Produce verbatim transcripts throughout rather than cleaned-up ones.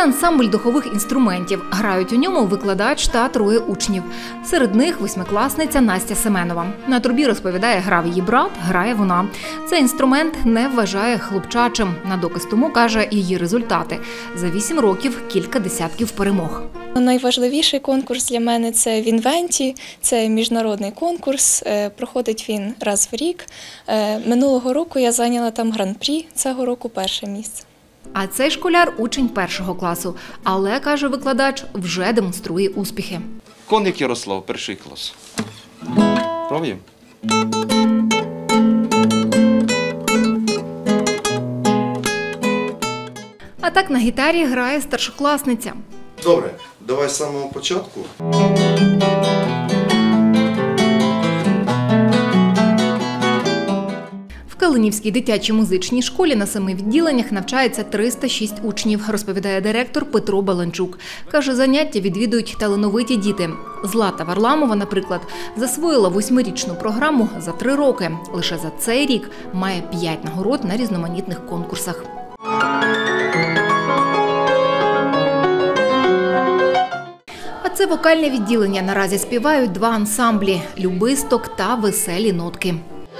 Це ансамбль духових інструментів. Грають у ньому викладач та троє учнів. Серед них восьмикласниця Настя Семенова. На трубі, розповідає, грав її брат, грає вона. Цей інструмент не вважає хлопчачим. На доказ тому, каже, її результати. За вісім років кілька десятків перемог. Найважливіший конкурс для мене – це в Інвенті, це міжнародний конкурс, проходить він раз в рік. Минулого року я зайняла там гран-прі, цього року перше місце. А цей школяр – учень першого класу, але, каже викладач, вже демонструє успіхи. Коник Ярослав, перший клас. Пробуємо? А так на гітарі грає старшокласниця. Добре, давай з самого початку. В Калинівській дитячій музичній школі на семи відділеннях навчається триста шість учнів, розповідає директор Петро Баланчук. Каже, заняття відвідують талановиті діти. Злата Варламова, наприклад, засвоїла восьмирічну програму за три роки. Лише за цей рік має п'ять нагород на різноманітних конкурсах. А це вокальне відділення. Наразі співають два ансамблі – «Любисток» та «Веселі нотки».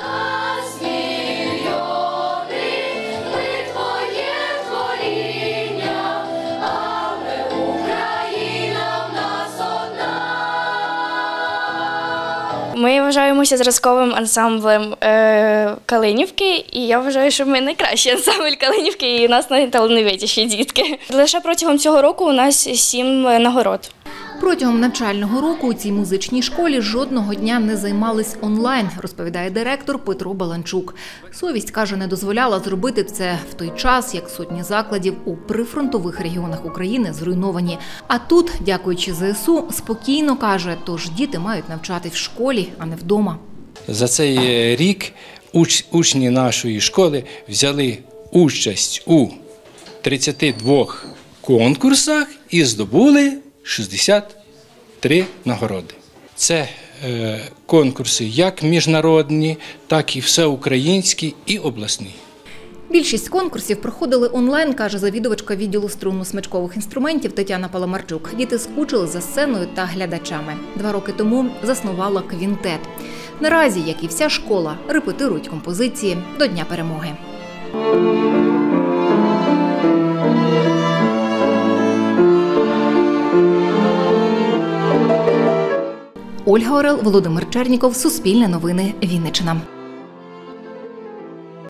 Ми вважаємося зразковим ансамблем е, Калинівки, і я вважаю, що ми найкращий ансамбль Калинівки, і у нас найталановитіші дітки. Лише протягом цього року у нас сім нагород. Протягом навчального року у цій музичній школі жодного дня не займались онлайн, розповідає директор Петро Баланчук. Совість, каже, не дозволяла зробити це в той час, як сотні закладів у прифронтових регіонах України зруйновані. А тут, дякуючи зе ес у, спокійно, каже, тож діти мають навчатись в школі, а не вдома. За цей рік уч, учні нашої школи взяли участь у тридцяти двох конкурсах і здобули шістдесят три нагороди. Це е, конкурси як міжнародні, так і всеукраїнські і обласні. Більшість конкурсів проходили онлайн, каже завідувачка відділу струнно-смичкових інструментів Тетяна Паламарчук. Діти скучили за сценою та глядачами. Два роки тому заснувала квінтет. Наразі, як і вся школа, репетирують композиції до Дня перемоги. Ольга Орел, Володимир Черніков, Суспільне новини, Вінниччина.